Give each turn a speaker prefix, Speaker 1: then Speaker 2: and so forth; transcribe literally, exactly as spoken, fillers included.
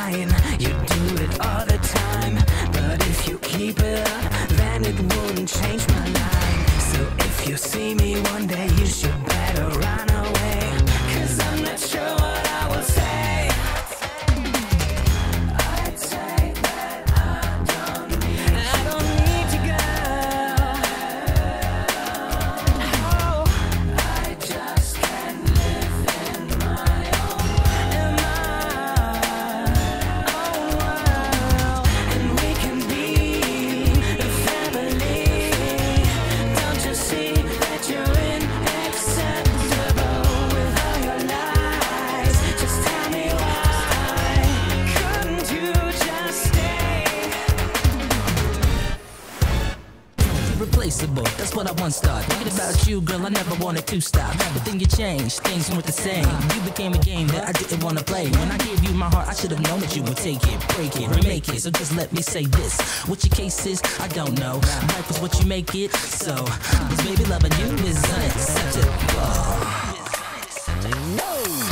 Speaker 1: lying. You do it all the time, but if you keep it up, then it won't change my life. So if you see me one day, you should better run away, 'cause I'm not sure what I will say. I'd say that I don't need I don't need you, girl. Oh, I just can't live in my own in my own world, and we can be a family. Don't you see that you're unacceptable with all your lies? Just tell me why couldn't you just stay?
Speaker 2: Irreplaceable, that's what I once thought. Thinking about you, girl, I never wanted to stop. But then you changed, things weren't the same. You became a game that I didn't want to play. When I gave you my heart, I should have known that you would take it, break it, remake it. So just let me say this: what your case is, I don't know. Life is what you make it. So, this baby loving you is unacceptable.